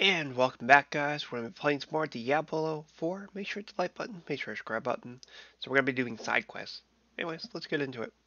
And welcome back, guys. We're going to be playing some more Diablo 4. Make sure to hit the like button, make sure to subscribe button. So we're going to be doing side quests. Anyways, let's get into it.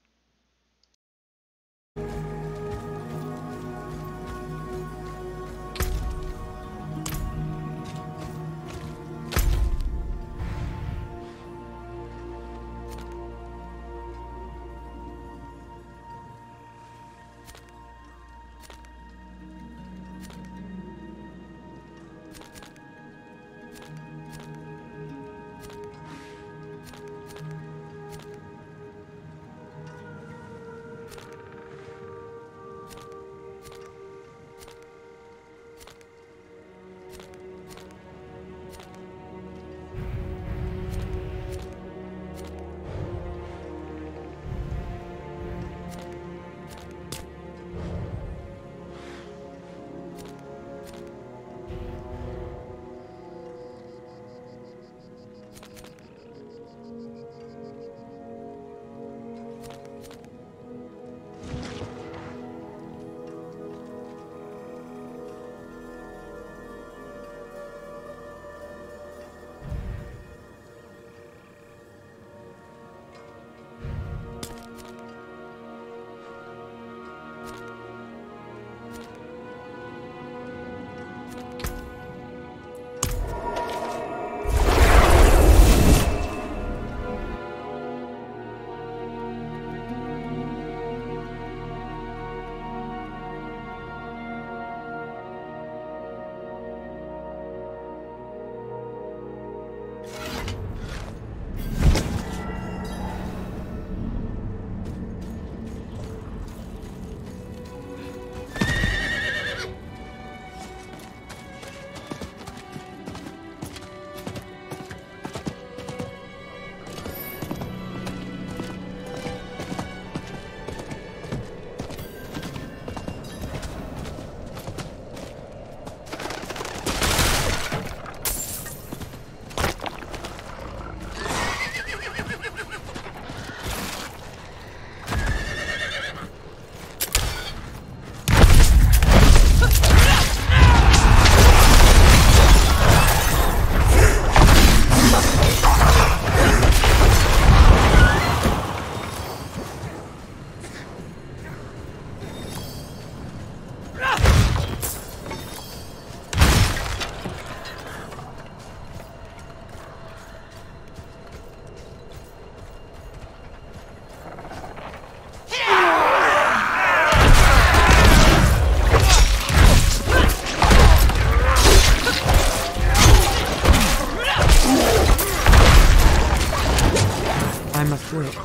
I'm afraid.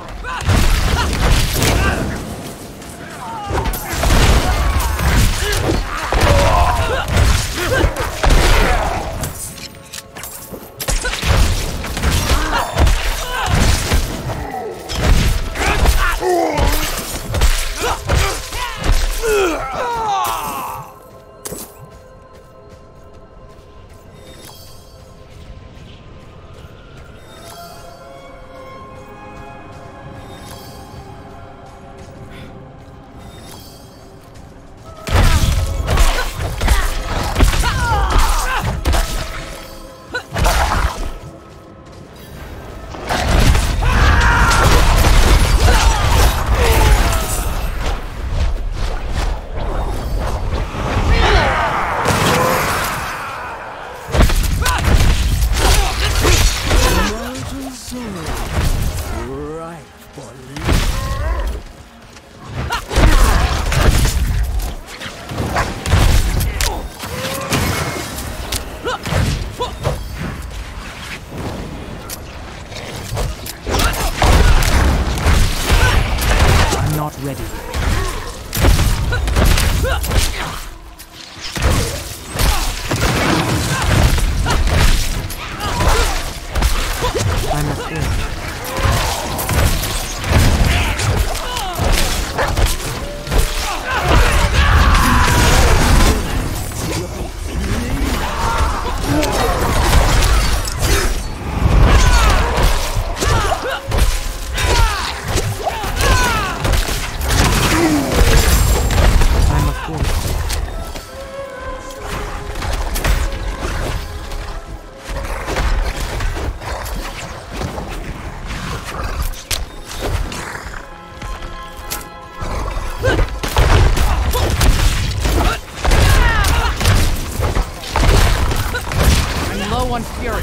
low on fury.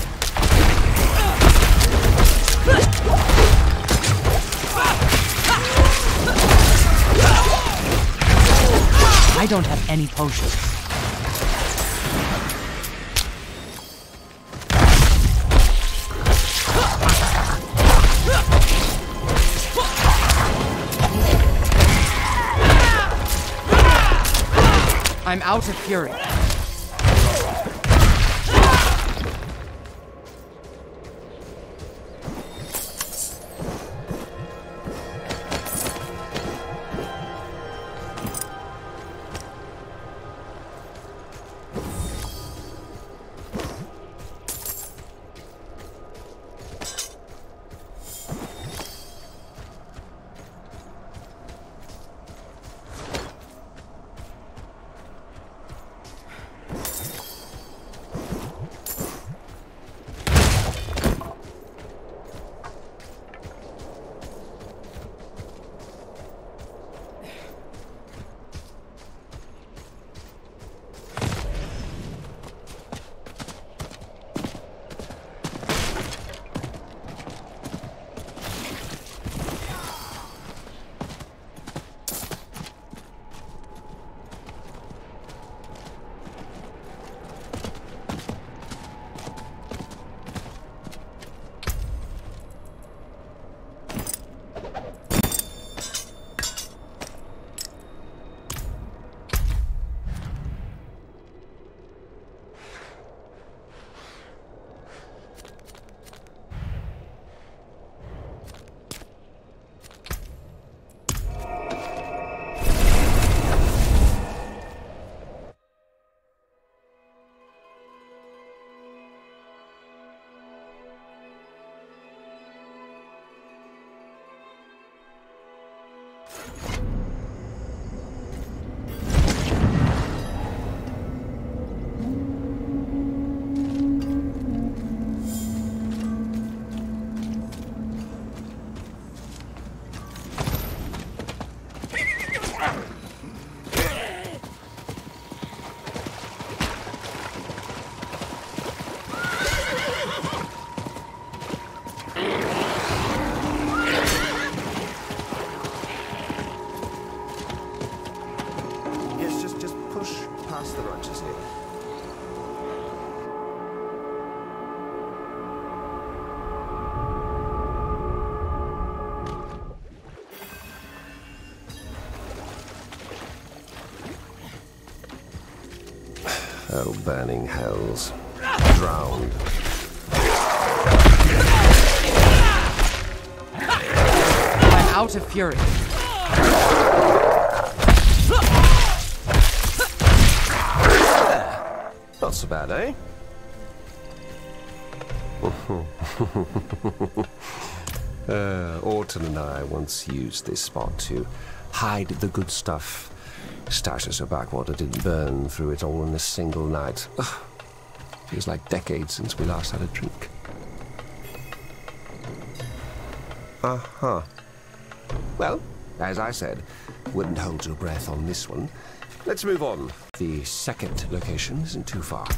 I don't have any potions. I'm out of fury. Oh, burning hells. Drowned. I'm out of fury. Not so bad, eh? Orton and I once used this spot to hide the good stuff. Status of backwater didn't burn through it all in a single night. Ugh. Feels like decades since we last had a drink. Uh-huh. Well, as I said, wouldn't hold your breath on this one. Let's move on. The second location isn't too far.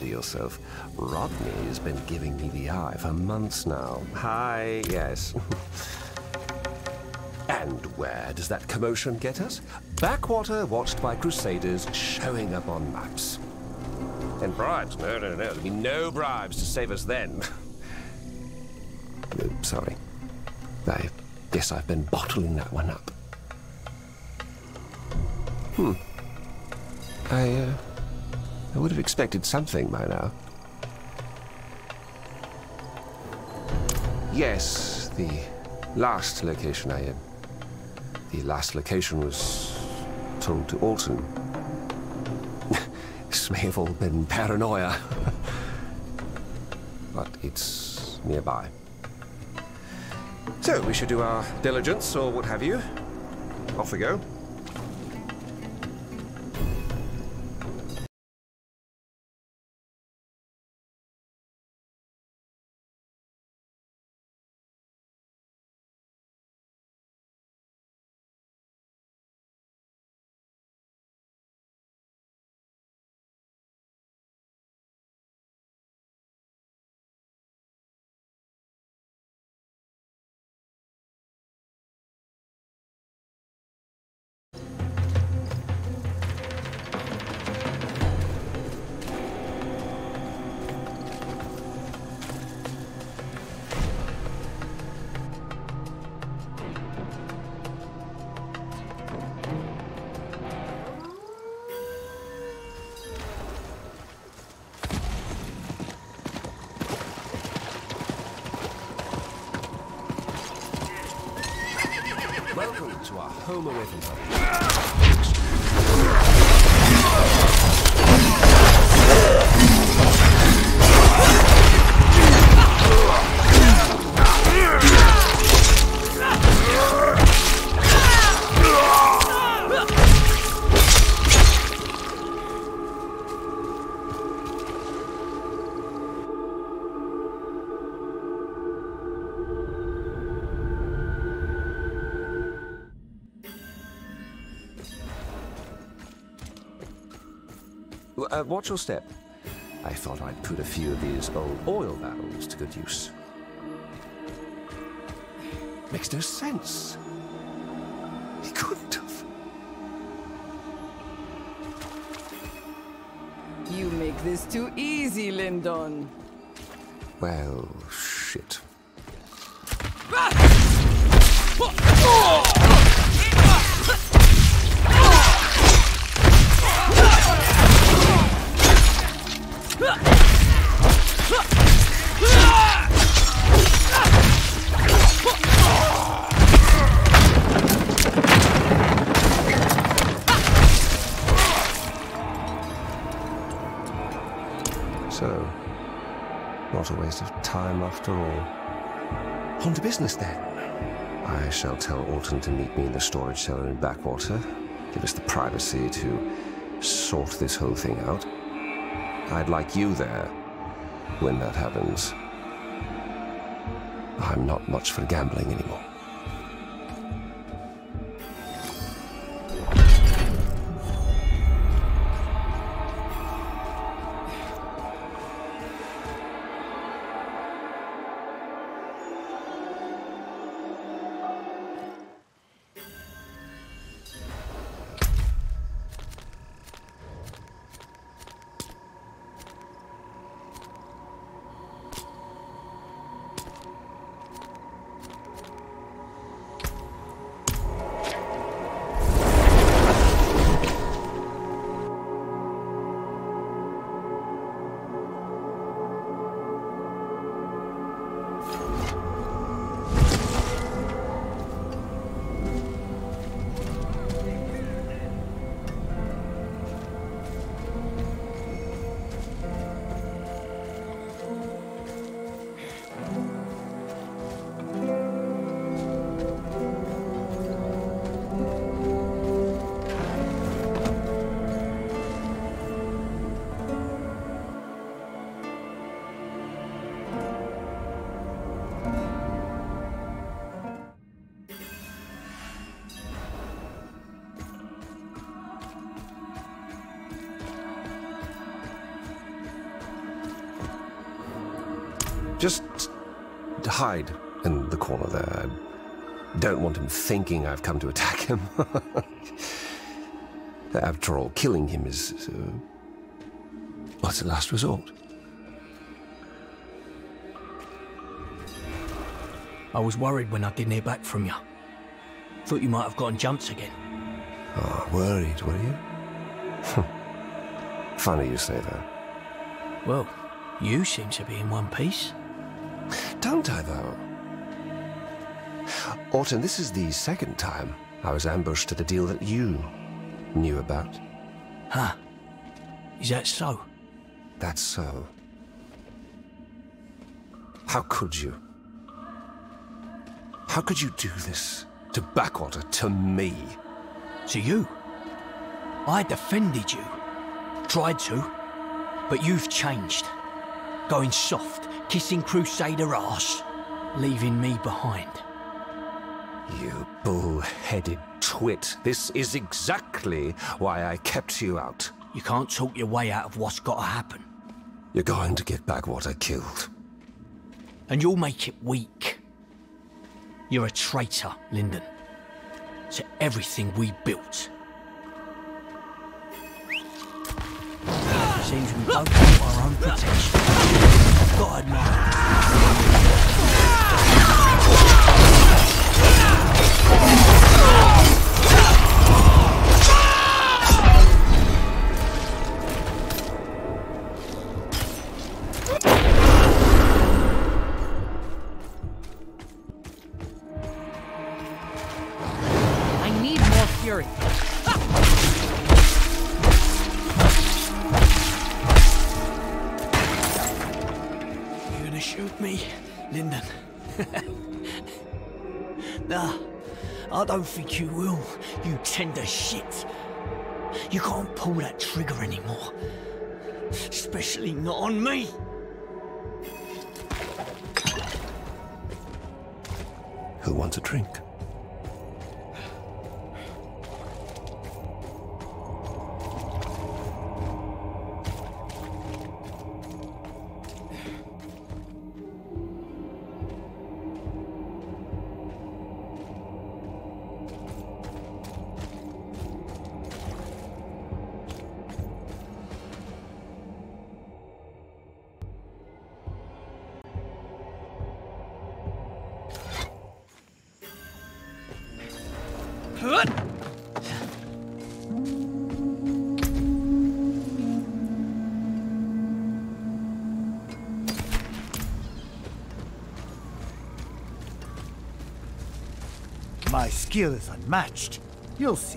steady yourself. Rodney's been giving me the eye for months now. Hi, yes. And where does that commotion get us? Backwater watched by crusaders showing up on maps. And bribes? No. There'll be no bribes to save us then. Sorry. I guess I've been bottling that one up. I would have expected something by now. Yes, the last location was told to Alton. This may have all been paranoia. But it's nearby. So, we should do our diligence, or what have you. Off we go. Welcome to our home away from home. Watch your step. I thought I'd put a few of these old oil barrels to good use. Makes no sense. He couldn't have. You make this too easy, Lyndon. Well, shit. So, not a waste of time after all. On to business then. I shall tell Alton to meet me in the storage cellar in Backwater. Give us the privacy to sort this whole thing out. I'd like you there when that happens. I'm not much for gambling anymore. Just hide in the corner there. I don't want him thinking I've come to attack him. After all, killing him is... what's the last resort? I was worried when I didn't hear back from you. Thought you might have gotten jumps again. Oh, worried, were you? Funny you say that. Well, you seem to be in one piece. Don't I, though? Autumn, this is the second time I was ambushed at a deal that you knew about. Huh. Is that so? That's so. How could you? How could you do this to Backwater, to me? To you? I defended you. Tried to. But you've changed. Going soft, kissing Crusader arse, leaving me behind. You bull-headed twit. This is exactly why I kept you out. You can't talk your way out of what's got to happen. You're going to get Backwater killed. And you'll make it weak. You're a traitor, Lyndon. To everything we built. Seems we both do our own protection. I've got to admire. I need more fury. You're gonna shoot me, Lyndon? Nah, I don't think you will, you tender shit. You can't pull that trigger anymore. Especially not on me. Who wants a drink? My skill is unmatched. You'll see.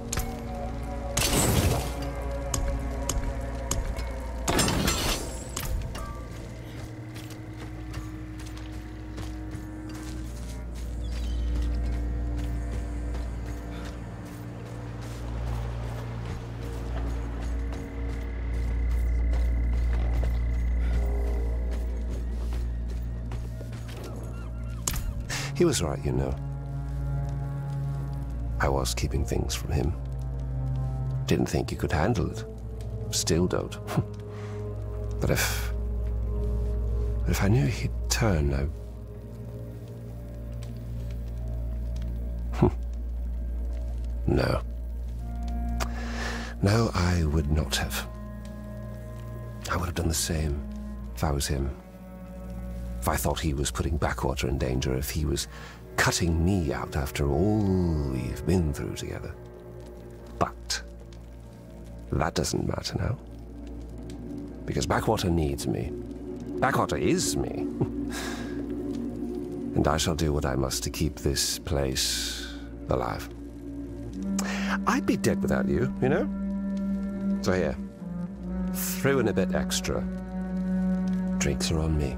He was right, you know. I was keeping things from him. Didn't think he could handle it. Still don't. But if I knew he'd turn, No. No, I would not have. I would have done the same if I was him. If I thought he was putting Backwater in danger, if he was cutting me out after all we've been through together. But that doesn't matter now. Because Backwater needs me. Backwater is me. And I shall do what I must to keep this place alive. I'd be dead without you, you know? So here, throw in a bit extra. Drinks are on me.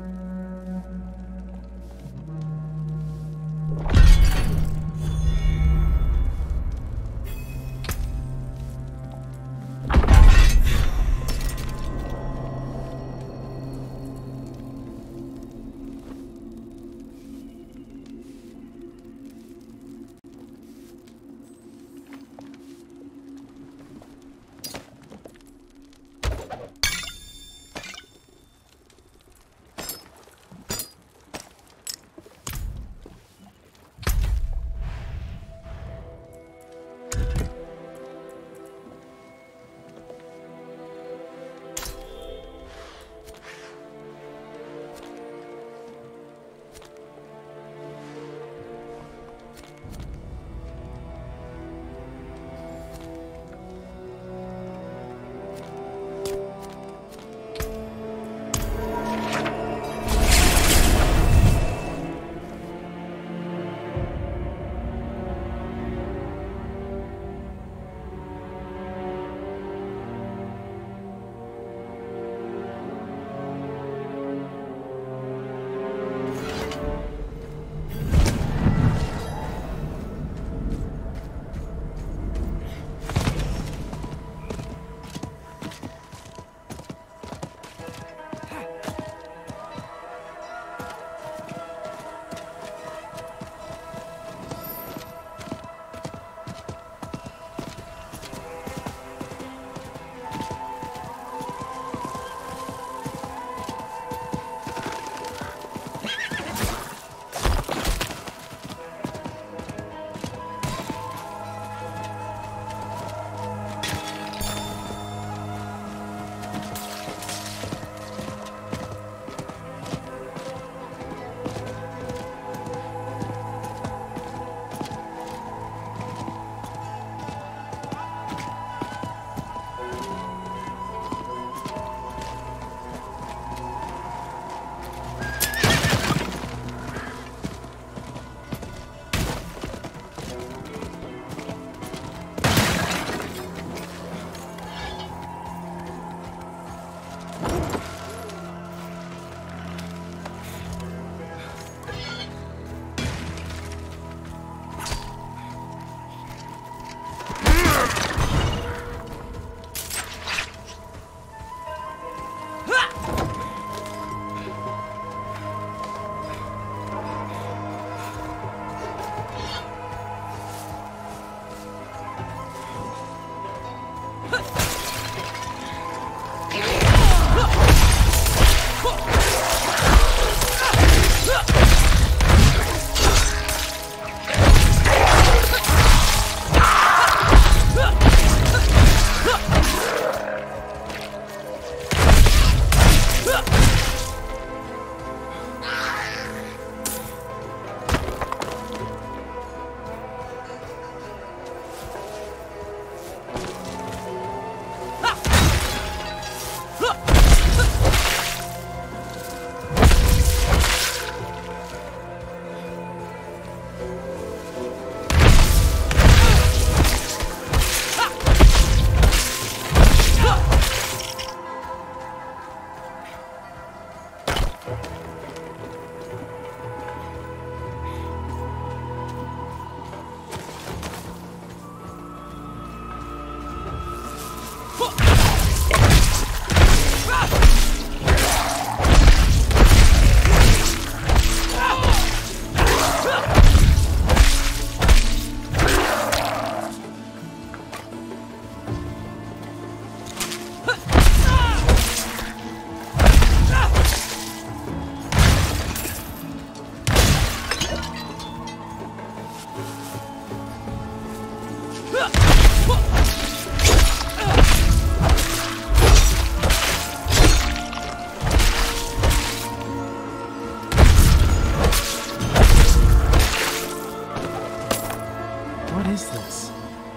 is this?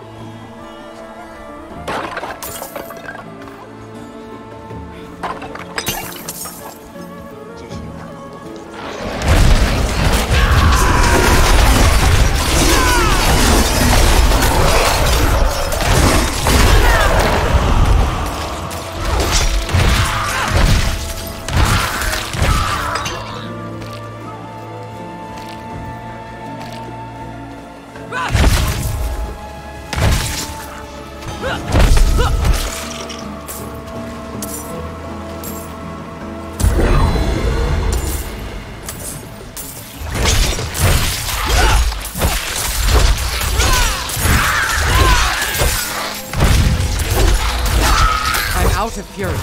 Out of fury.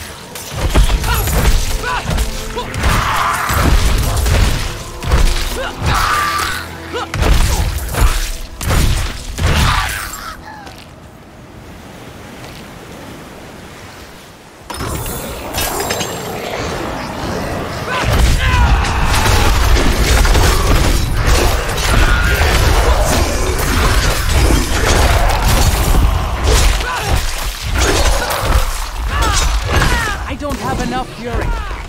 I don't have enough fury.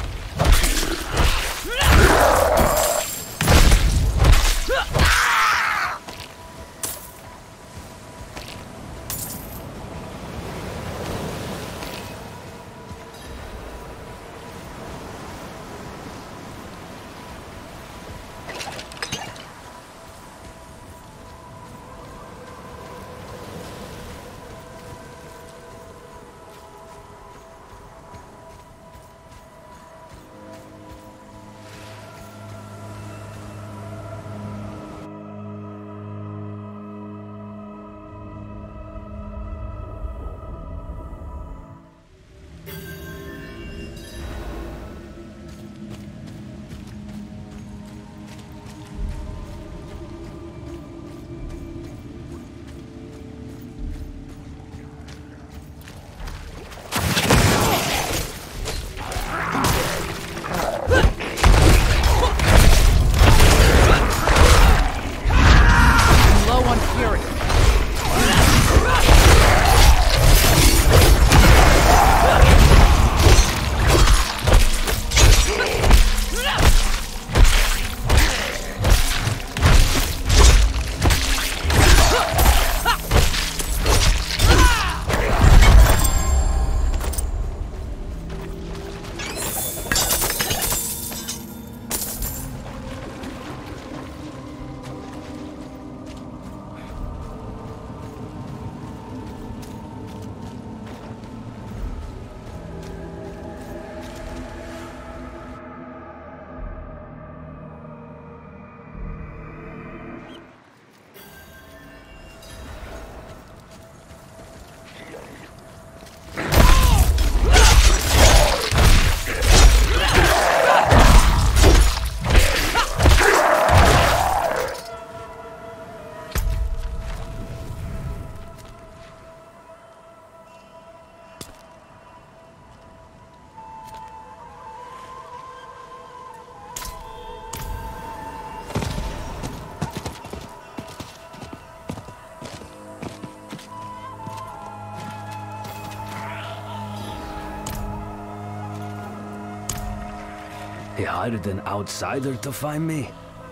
He hired an outsider to find me?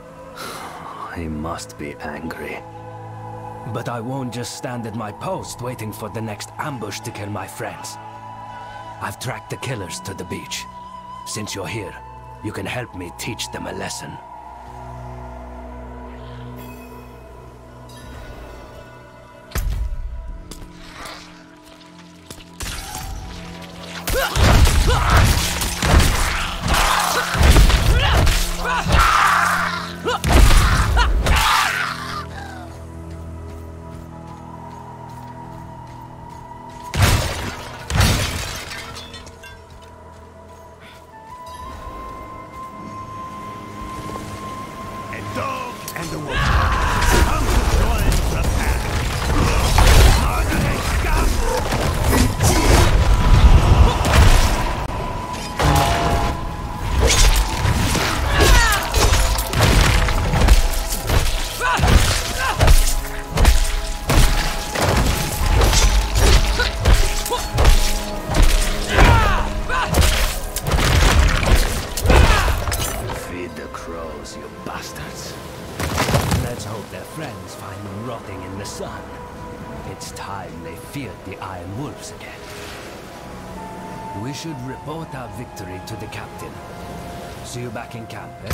He must be angry. But I won't just stand at my post waiting for the next ambush to kill my friends. I've tracked the killers to the beach. Since you're here, you can help me teach them a lesson. And the wolf. Come to join the pack. those, you bastards. Let's hope their friends find them rotting in the sun. It's time they feared the Iron Wolves again. We should report our victory to the captain. See you back in camp, eh?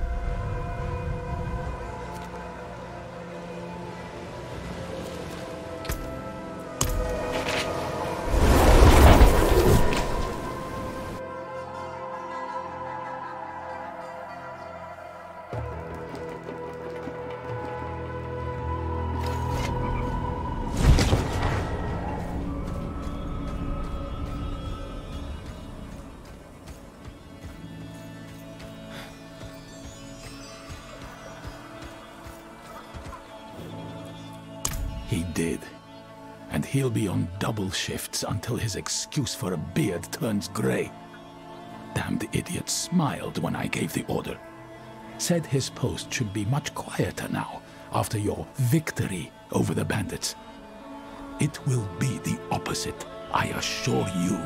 He did. And he'll be on double shifts until his excuse for a beard turns gray. Damned idiot smiled when I gave the order. Said his post should be much quieter now, after your victory over the bandits. It will be the opposite, I assure you.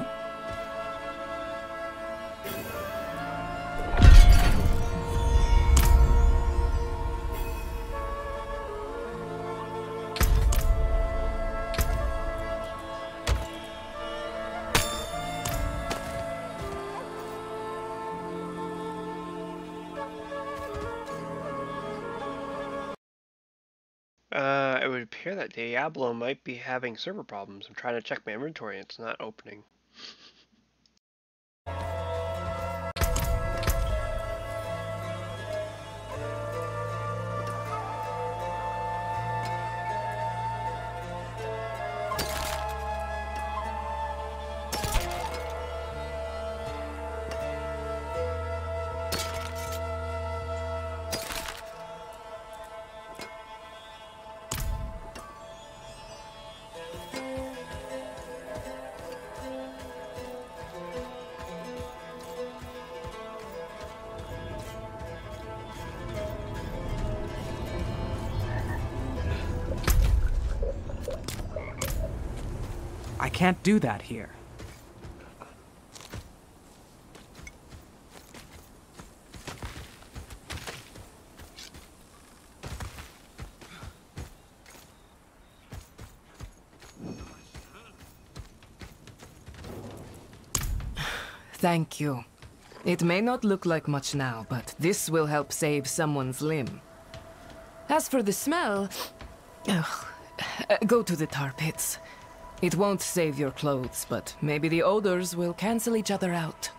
It would appear that Diablo might be having server problems. I'm trying to check my inventory and it's not opening. I can't do that here. Thank you. It may not look like much now, but this will help save someone's limb. As for the smell, go to the tar pits. It won't save your clothes, but maybe the odors will cancel each other out.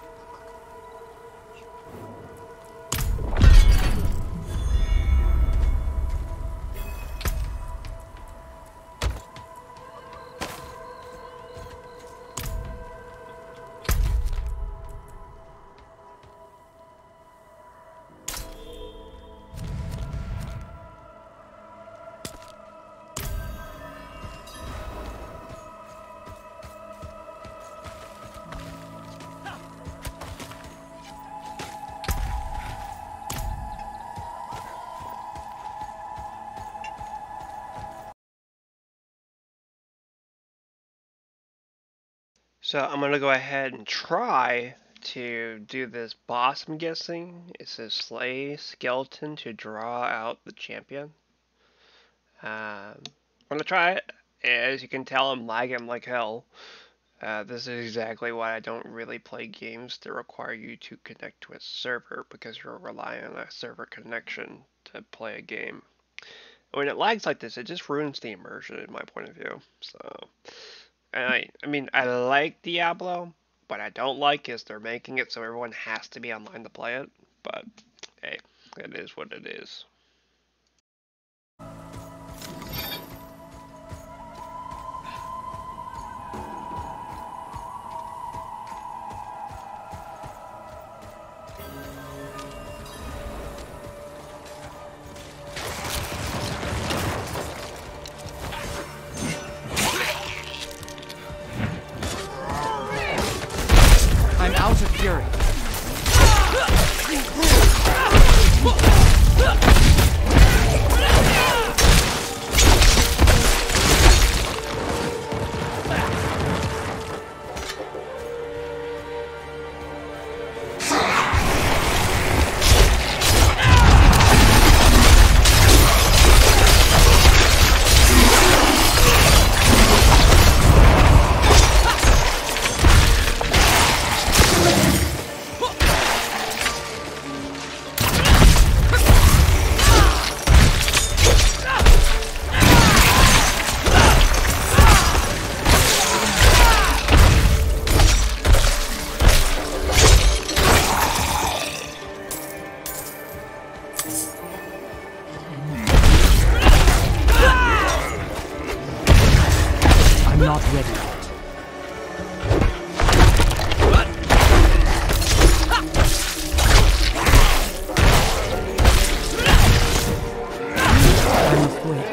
So I'm gonna go ahead and try to do this boss, I'm guessing. It says slay skeleton to draw out the champion. I'm gonna try it. As you can tell, I'm lagging like hell. This is exactly why I don't really play games that require you to connect to a server, because you're relying on a server connection to play a game. When it lags like this, it just ruins the immersion in my point of view. So, I mean, I like Diablo. What I don't like is they're making it so everyone has to be online to play it. But, hey, it is what it is. I'm out of fury. ready. I must wait.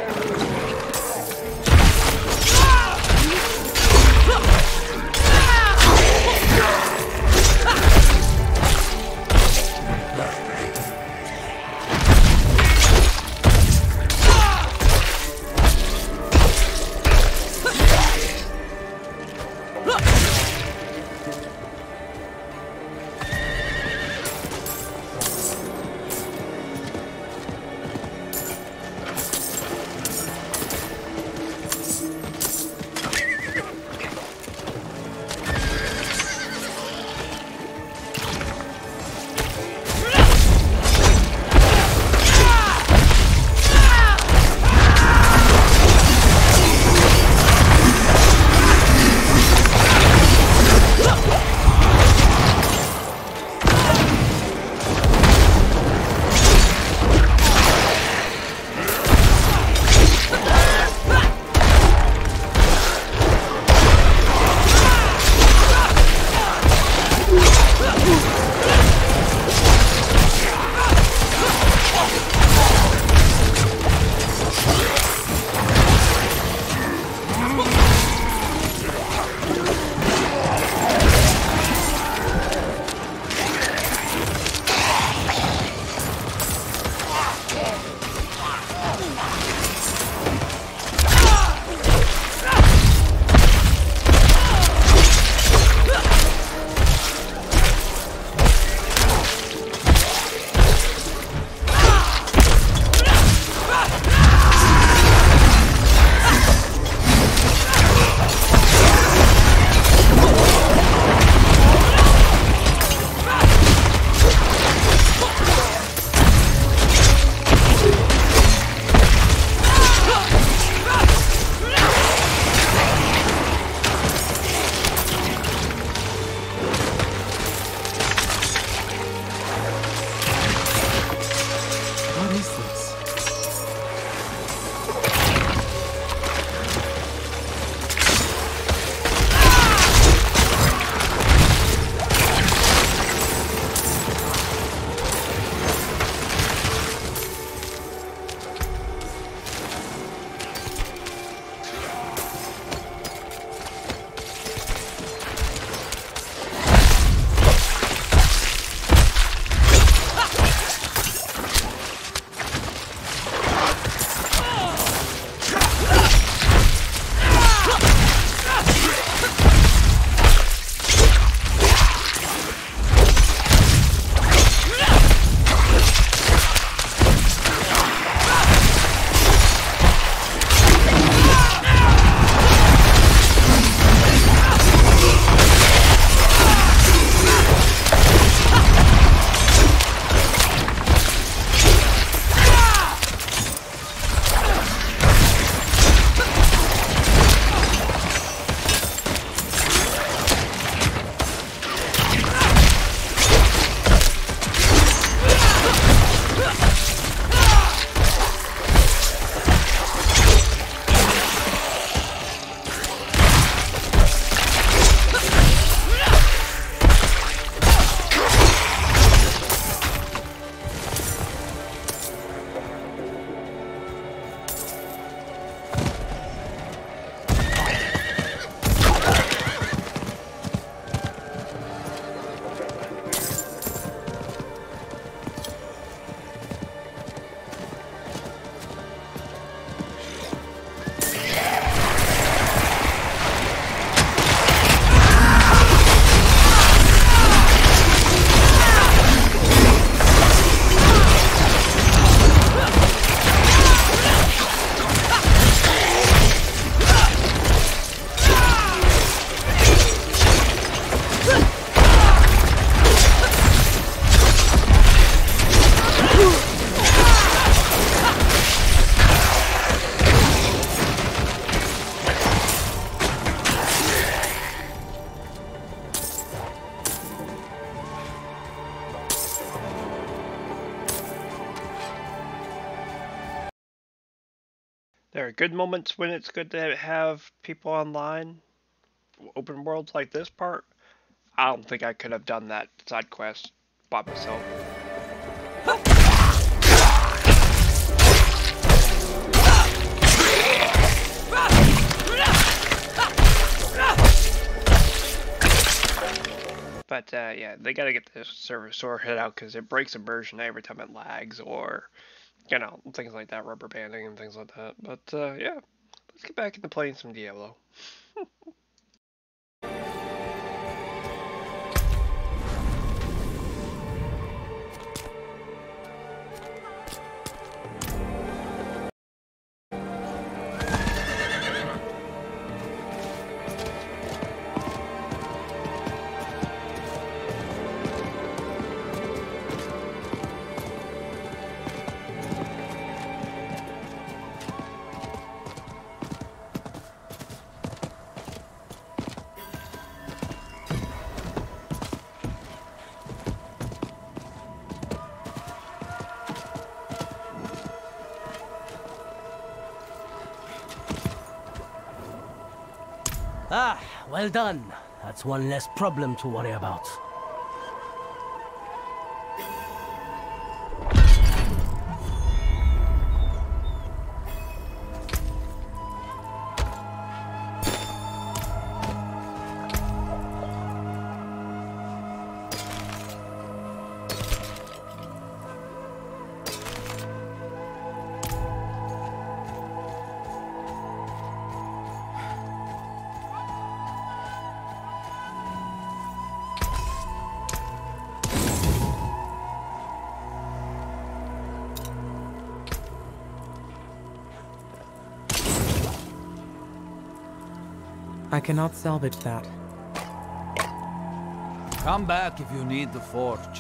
There are good moments when it's good to have people online. Open worlds like this part, I don't think I could have done that side quest by myself. But yeah, they gotta get this server sorted out because it breaks immersion every time it lags, or you know, things like that, rubber banding and things like that. But yeah, let's get back into playing some Diablo. Ah, well done. That's one less problem to worry about. I cannot salvage that. Come back if you need the forge.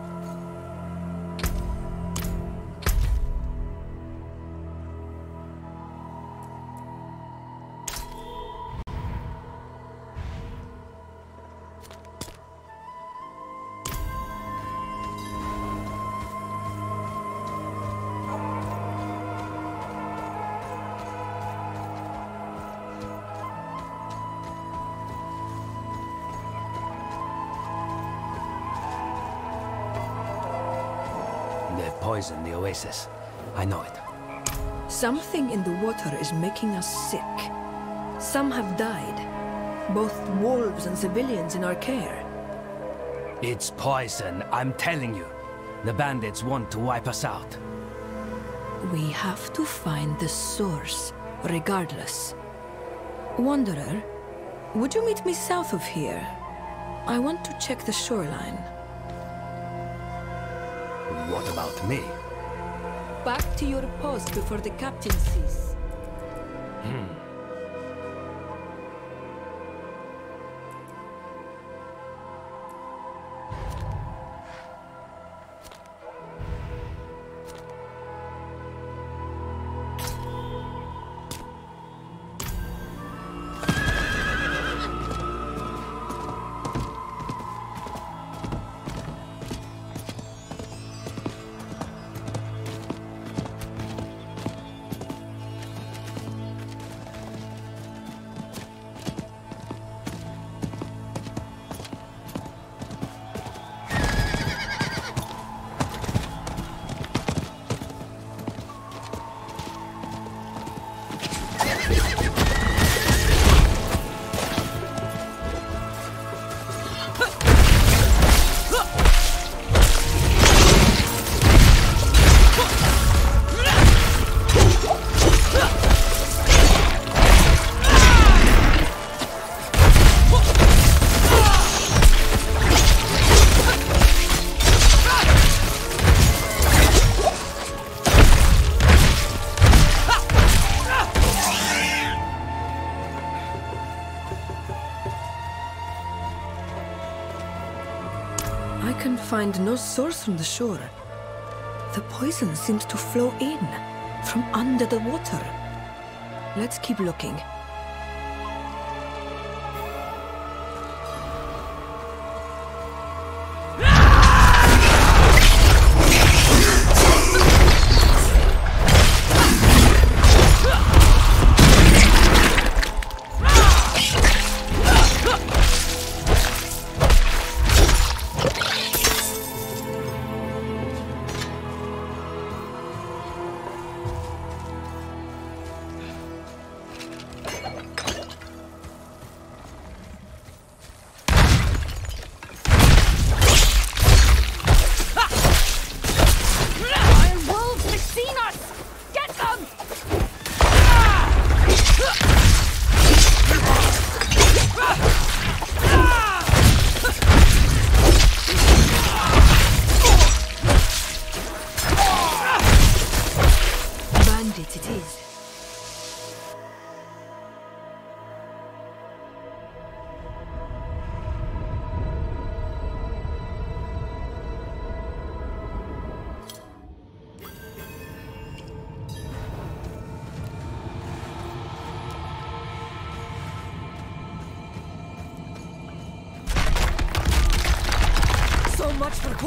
They've poisoned the oasis. I know it. Something in the water is making us sick. Some have died. Both wolves and civilians in our care. It's poison, I'm telling you. The bandits want to wipe us out. We have to find the source, regardless. Wanderer, would you meet me south of here? I want to check the shoreline. What about me? Back to your post before the captain sees. I can find no source from the shore. The poison seems to flow in, from under the water. Let's keep looking.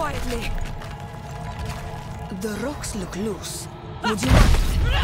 quietly. The rocks look loose. Would you mind?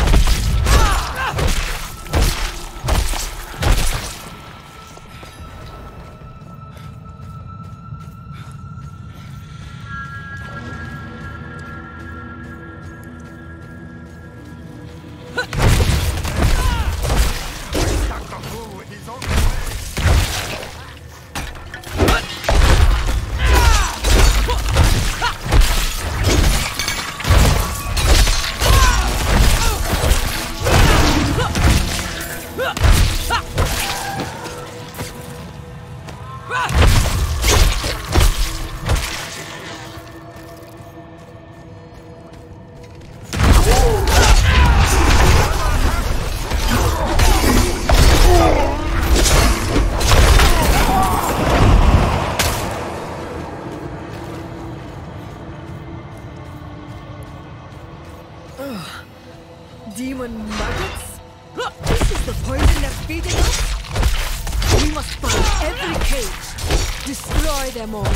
Demon maggots? This is the poison they're feeding us? We must find every cage. Destroy them all.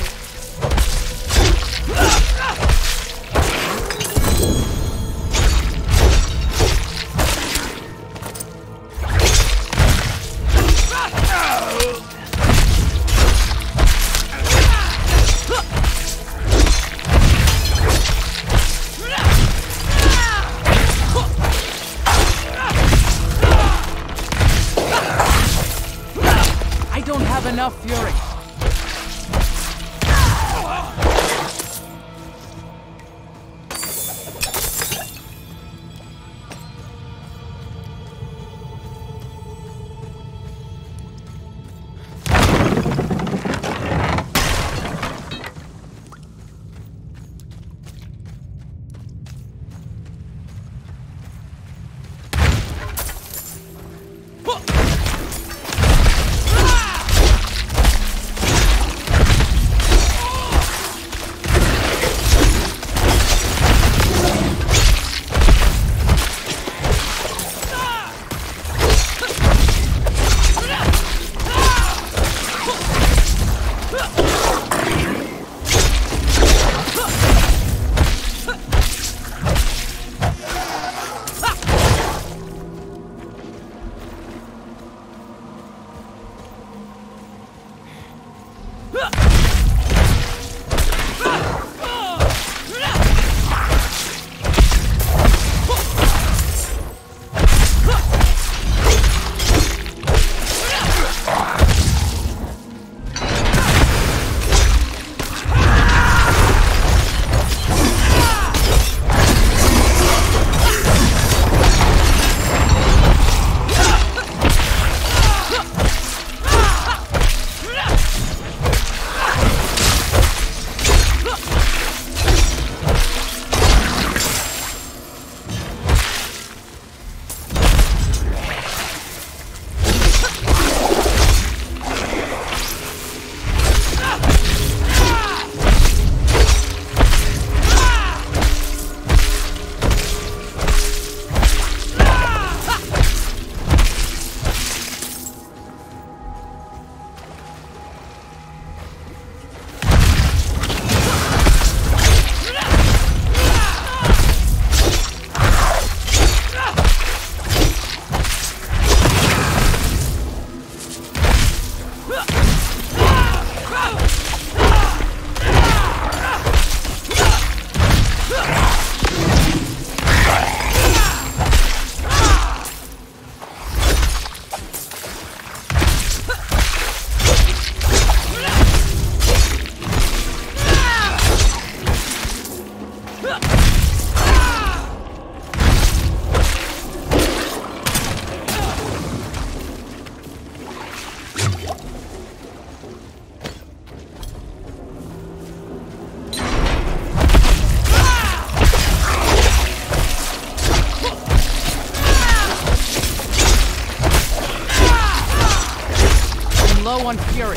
Enough fury. Low on fury.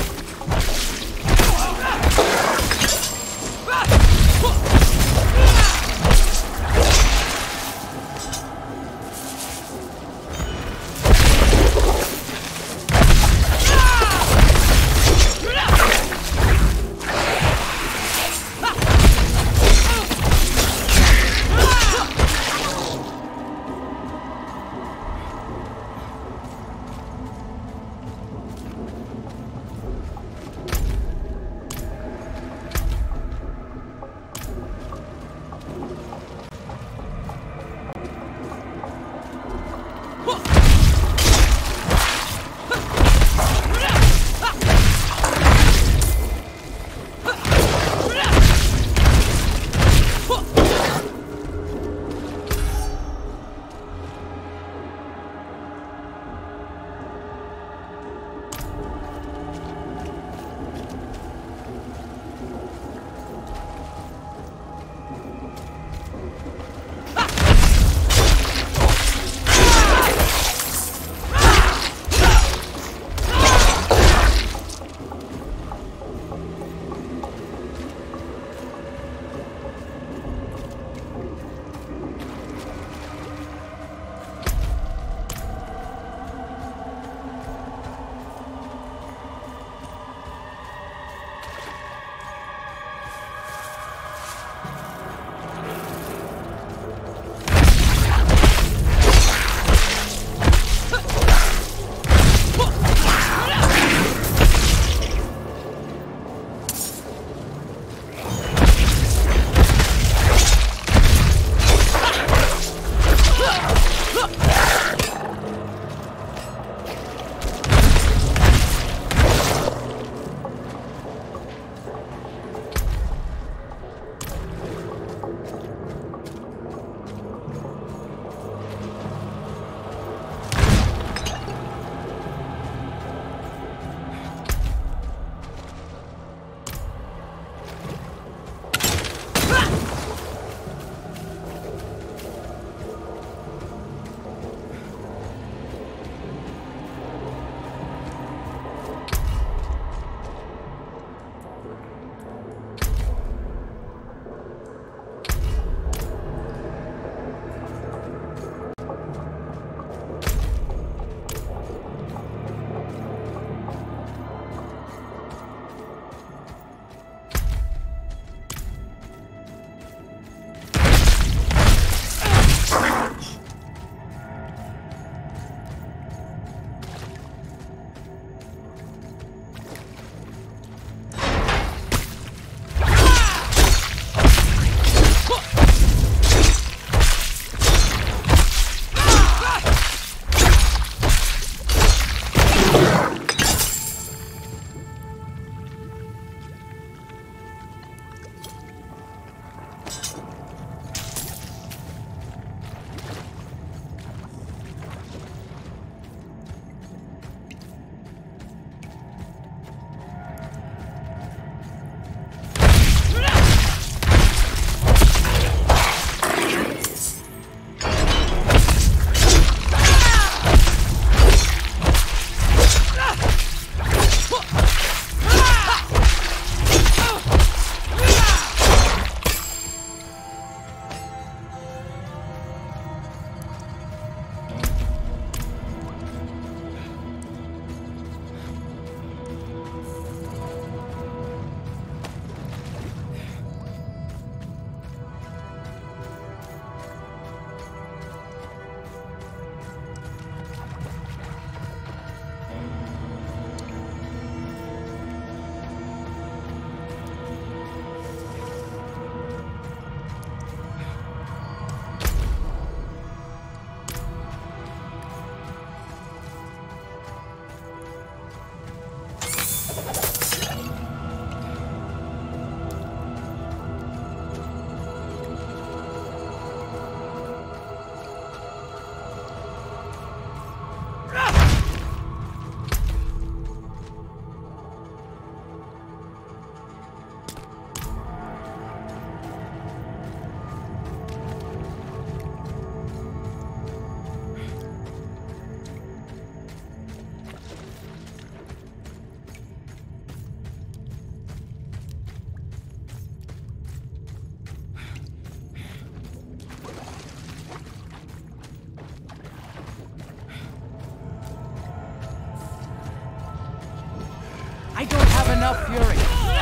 enough fury.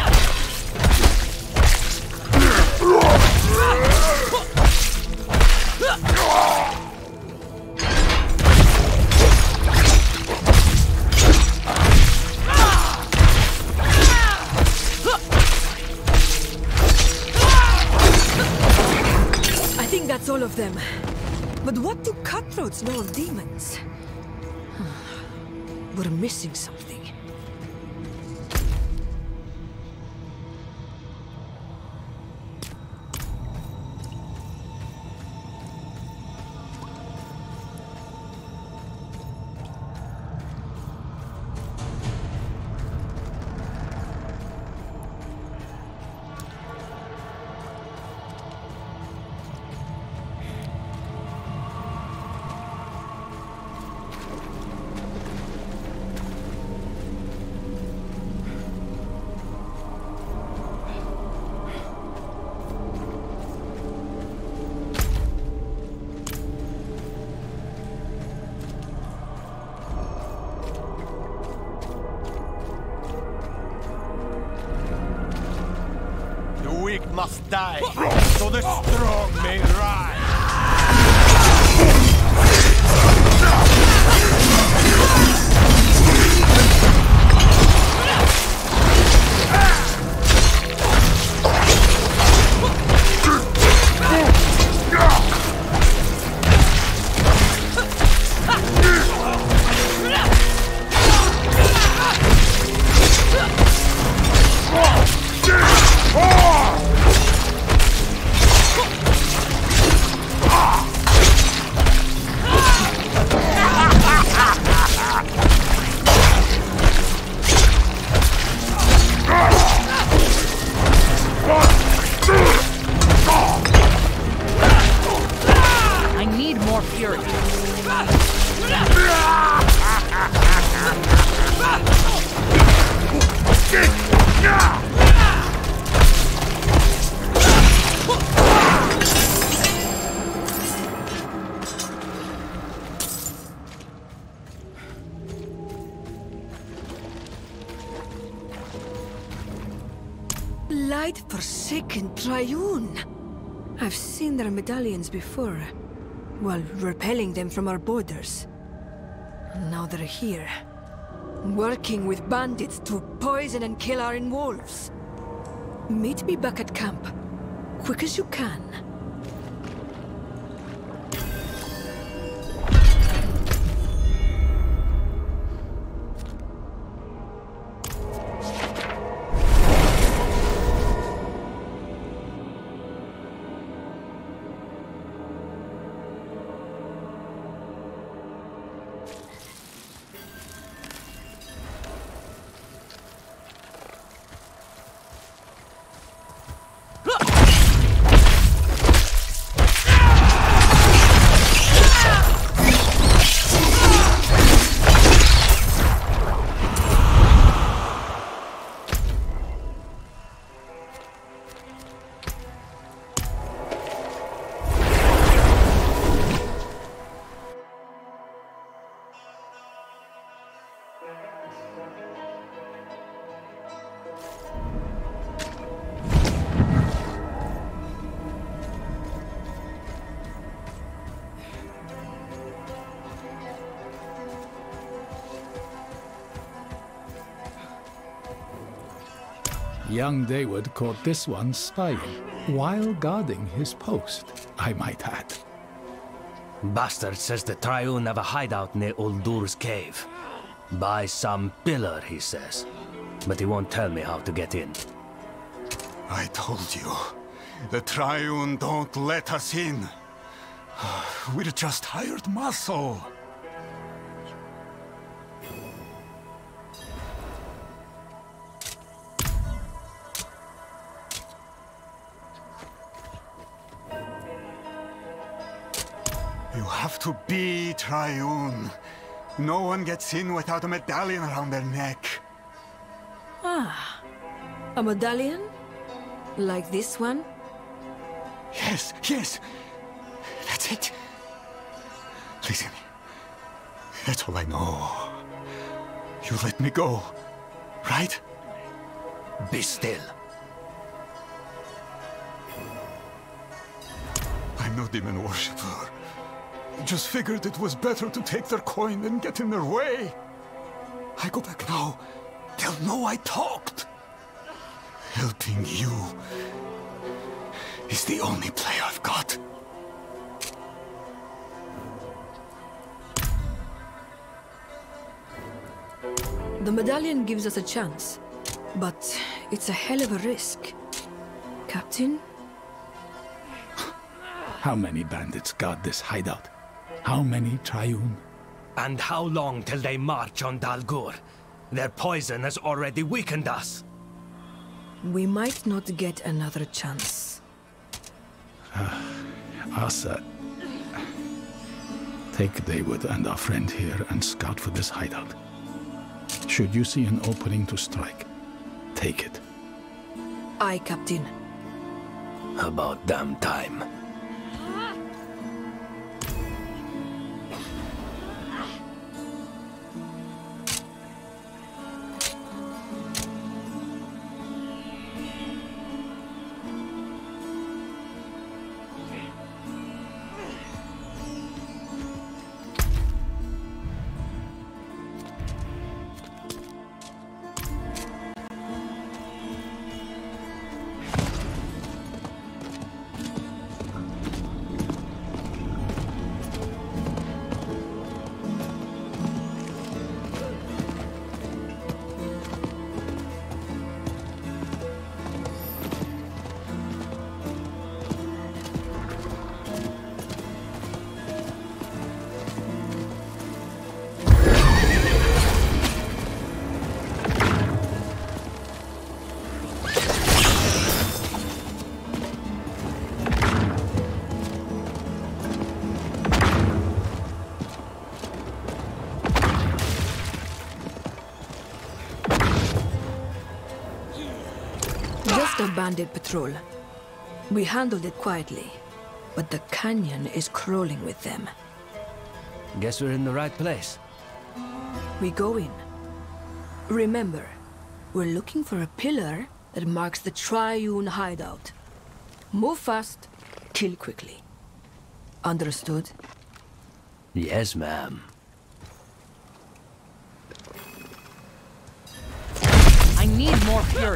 I think that's all of them. But what do cutthroats know of demons? We're missing something. Must die, so the strong may rise. I need more fury. Light-forsaken Triune. I've seen their medallions before, while repelling them from our borders. Now they're here, working with bandits to poison and kill our wolves. Meet me back at camp, quick as you can. Young Dawood caught this one spying, while guarding his post, I might add. Bastard says the Triune have a hideout near Uldur's cave. By some pillar, he says. But he won't tell me how to get in. I told you, the Triune don't let us in. We're just hired muscle. You have to be Triune. No one gets in without a medallion around their neck. Ah, a medallion? Like this one? Yes, yes. That's it. Listen, that's all I know. You let me go, right? Be still. I'm no demon worshipper. Just figured it was better to take their coin than get in their way. I go back now, they'll know I talked. Helping you is the only play I've got. The medallion gives us a chance, but it's a hell of a risk. Captain? How many bandits guard this hideout? How many, Triune? And how long till they march on Dalgur? Their poison has already weakened us. We might not get another chance. Asa, take Dawood and our friend here and scout for this hideout. Should you see an opening to strike, take it. Aye, Captain. About damn time. A bandit patrol. We handled it quietly, but the canyon is crawling with them. Guess we're in the right place. We go in. Remember, we're looking for a pillar that marks the Triune hideout. Move fast, kill quickly. Understood? Yes, ma'am. I need more fury.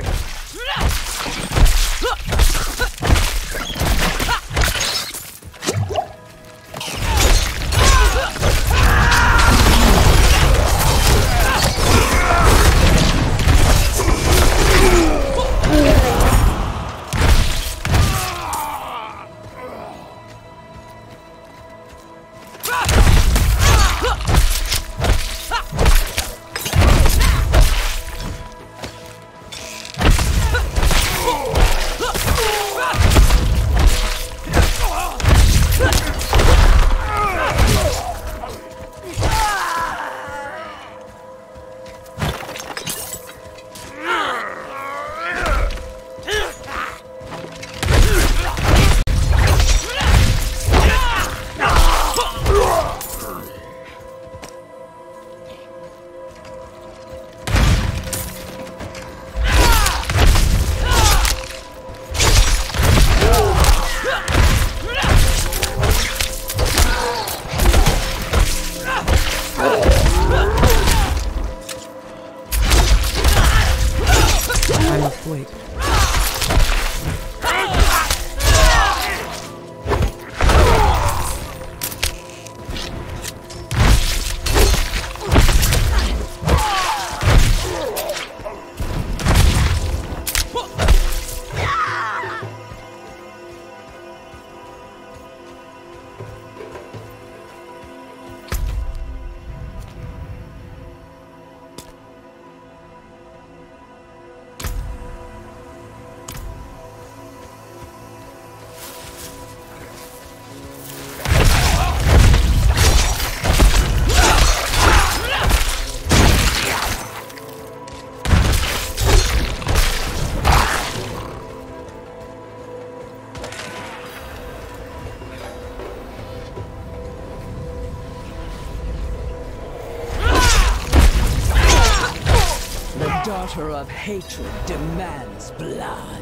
daughter of hatred demands blood.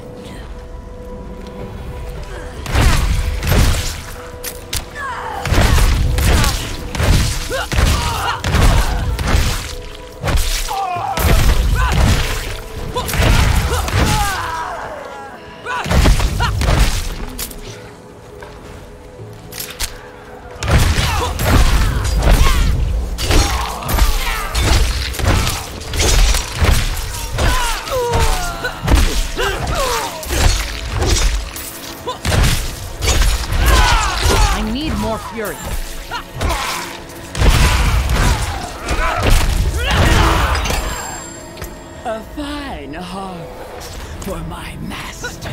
Fury. A fine harvest for my master.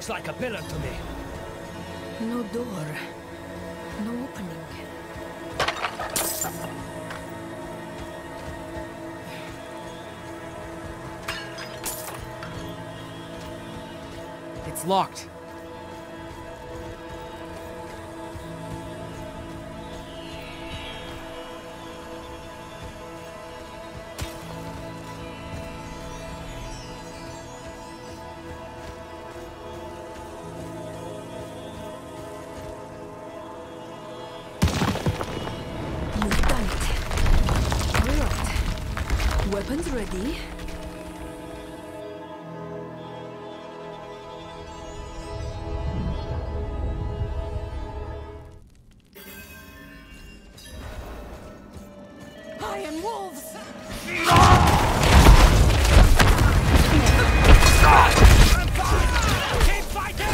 looks like a pillar to me. No door. No opening. It's locked. You've done it. All right. Weapons ready. Iron wolves! Keep fighting!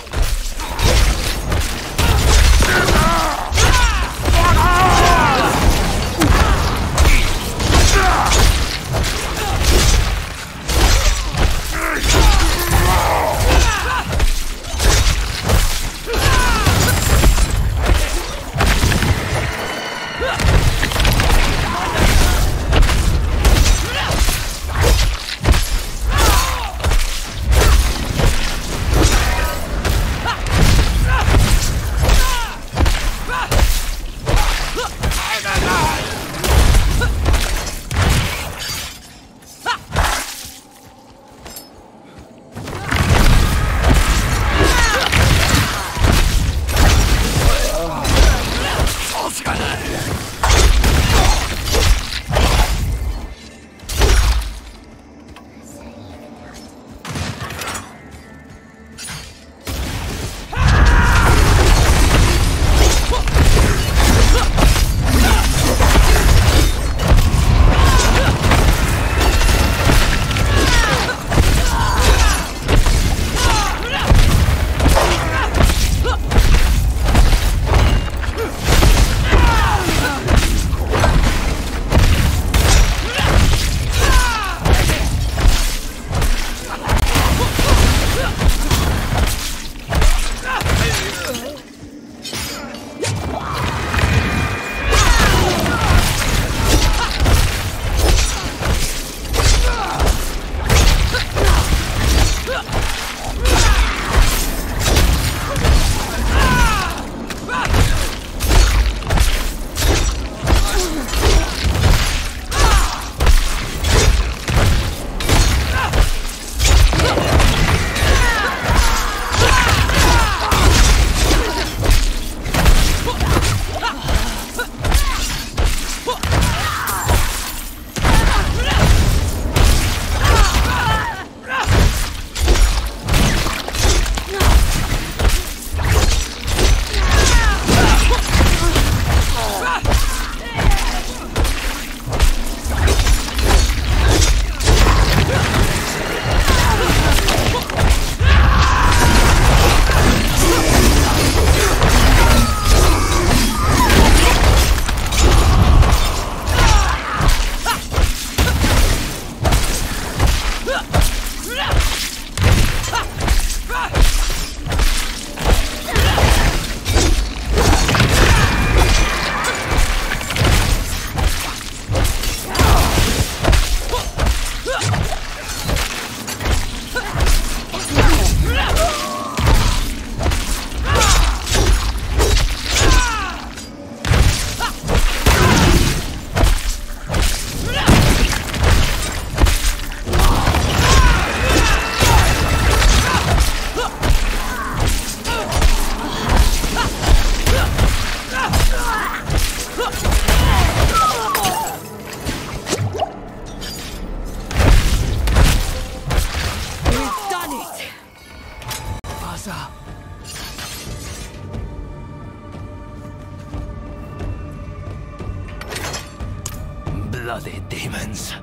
Bloody demons.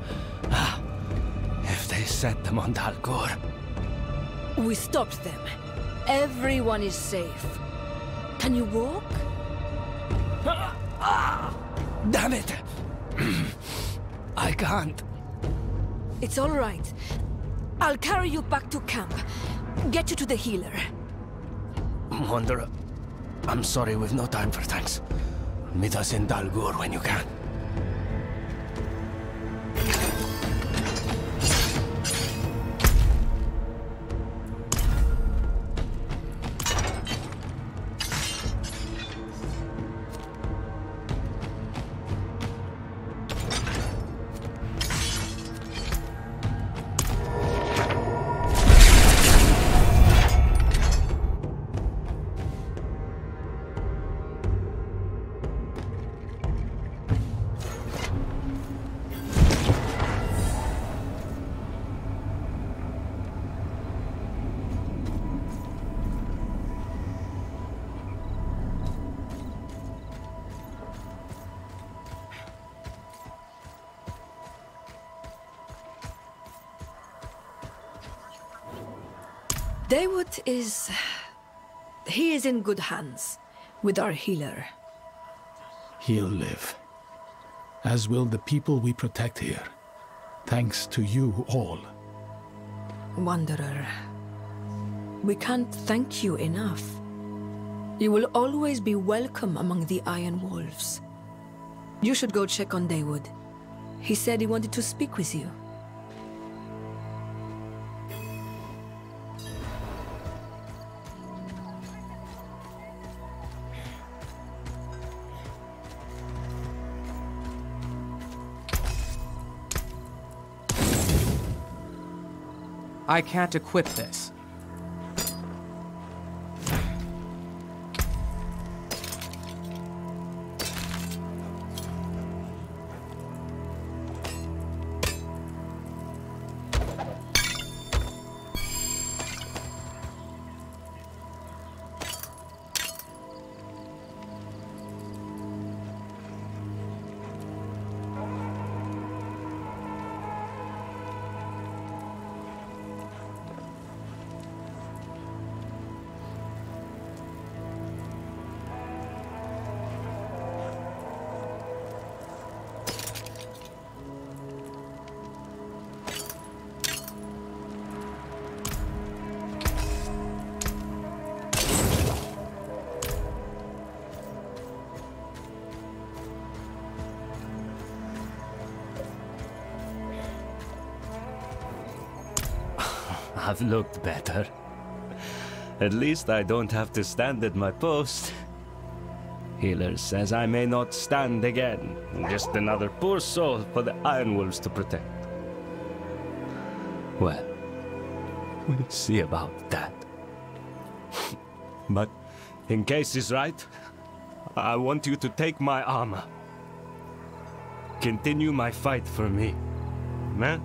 If they set them on Dalgor. We stopped them. Everyone is safe. Can you walk? Damn it! I can't. It's all right. I'll carry you back to camp. get you to the healer. Wanderer, I'm sorry, we've no time for thanks. Meet us in Dal Gur when you can. Dawood is... he is in good hands with our healer. He'll live. As will the people we protect here. Thanks to you all. Wanderer, we can't thank you enough. You will always be welcome among the Iron Wolves. You should go check on Dawood. He said he wanted to speak with you. I can't equip this. I've looked better. At least I don't have to stand at my post. Healer says I may not stand again. Just another poor soul for the Iron Wolves to protect. Well, we'll see about that. But in case he's right, I want you to take my armor. Continue my fight for me, man.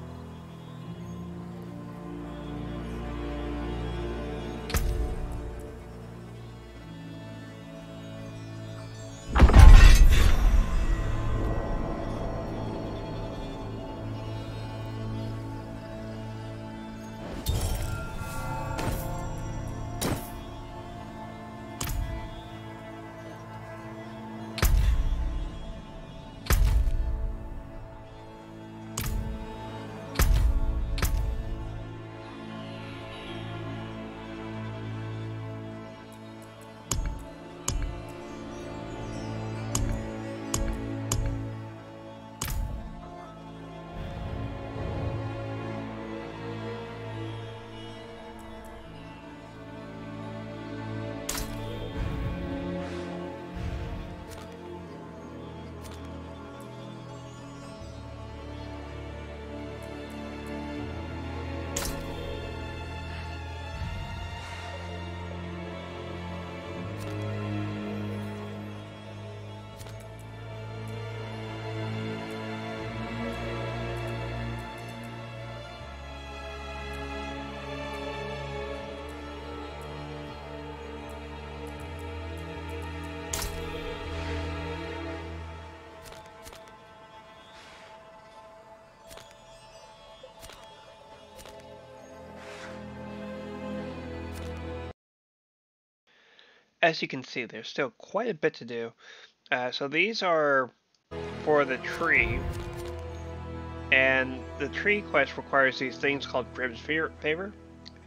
As you can see, there's still quite a bit to do. So these are for the tree, and the tree quest requires these things called Grim's Favor,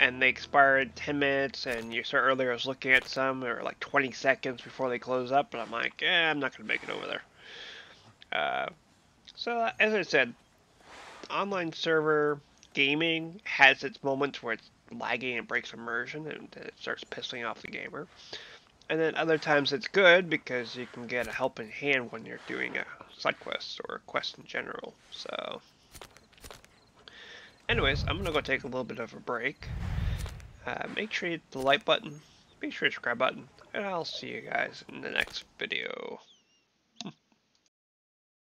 and they expire in 10 minutes, and you start earlier, I was looking at some, or like 20 seconds before they close up, and I'm like, I'm not going to make it over there. So, as I said, online server gaming has its moments where it's lagging and breaks immersion, and it starts pissing off the gamer. And then other times it's good, because you can get a helping hand when you're doing a side quest, or a quest in general, so... Anyways, I'm gonna go take a little bit of a break. Make sure you hit the like button, make sure you subscribe button, and I'll see you guys in the next video.